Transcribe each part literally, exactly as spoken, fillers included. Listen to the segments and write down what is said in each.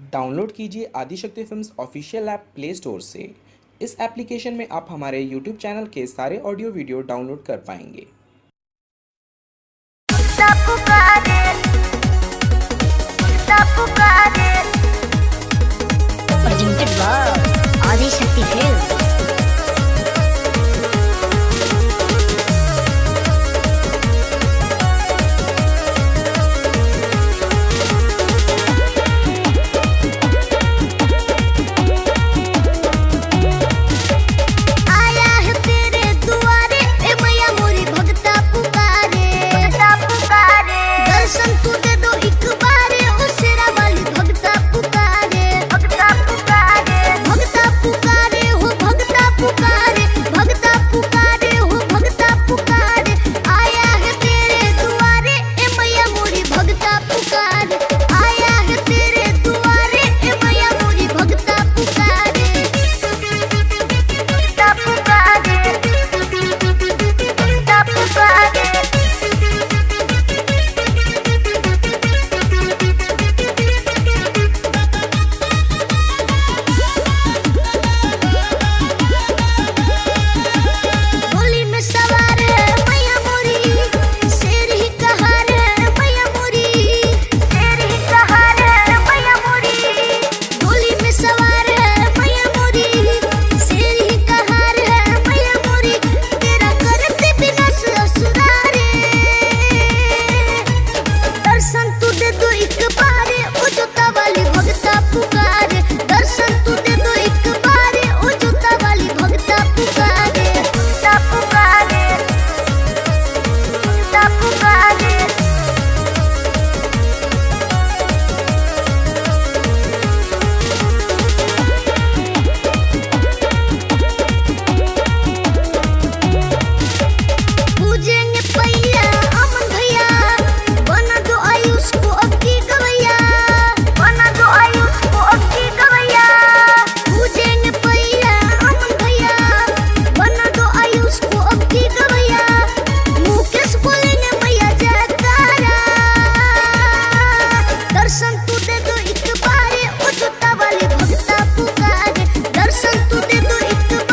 Download कीजिए Adishakti films official app play store से। इस एप्लीकेशन में आप हमारे यूट्यूब चैनल के सारे ऑडियो वीडियो डाउनलोड कर पाएंगे। Presented by Adishakti films.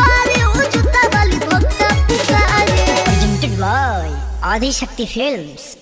Adishakti films.